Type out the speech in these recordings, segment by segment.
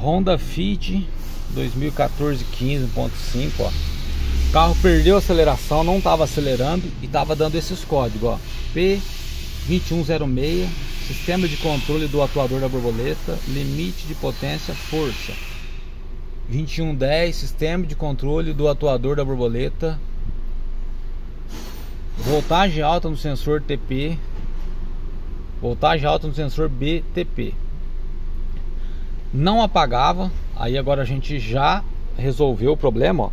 Honda Fit 2014 15.5, ó. O carro perdeu a aceleração, não estava acelerando e estava dando esses códigos, ó. P2106, sistema de controle do atuador da borboleta, limite de potência, força. 2110, sistema de controle do atuador da borboleta, voltagem alta no sensor TP, voltagem alta no sensor BTP. Não apagava. Aí agora a gente já resolveu o problema,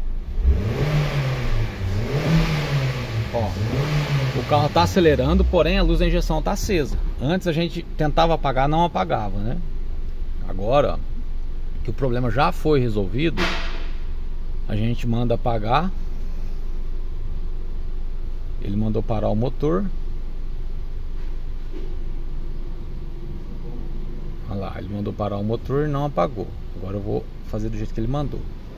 ó. O carro está acelerando, porém a luz da injeção está acesa. Antes a gente tentava apagar, não apagava, né? Agora que o problema já foi resolvido, a gente manda apagar. Ele mandou parar o motor. Olha lá, ele mandou parar o motor e não apagou. Agora eu vou fazer do jeito que ele mandou.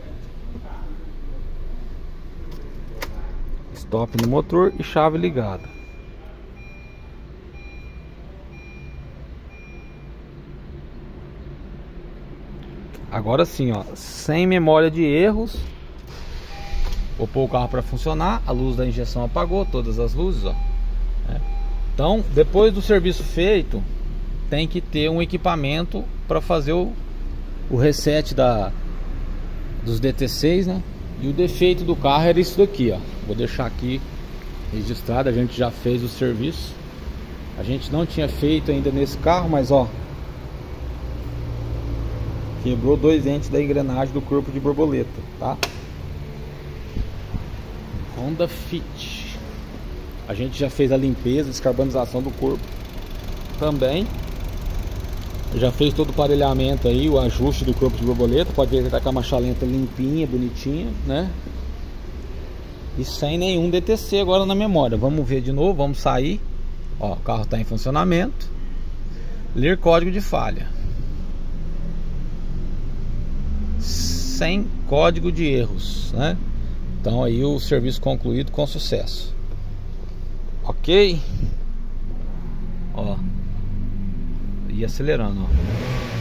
Stop no motor e chave ligada. Agora sim, ó, sem memória de erros. Vou pôr o carro para funcionar. A luz da injeção apagou, todas as luzes, ó. Então, depois do serviço feito, tem que ter um equipamento para fazer o reset dos DT6, né? E o defeito do carro era isso daqui, ó. Vou deixar aqui registrado. A gente já fez o serviço. A gente não tinha feito ainda nesse carro, mas ó, quebrou 2 entes da engrenagem do corpo de borboleta, tá? Honda Fit. A gente já fez a limpeza, descarbonização do corpo também. Já fez todo o aparelhamento aí, o ajuste do corpo de borboleta. Pode ver que tá com a machalenta limpinha, bonitinha, né? E sem nenhum DTC agora na memória. Vamos ver de novo, vamos sair. Ó, o carro tá em funcionamento. Ler código de falha. Sem código de erros, né? Então aí o serviço concluído com sucesso. Ok? Ó. E acelerando, ó.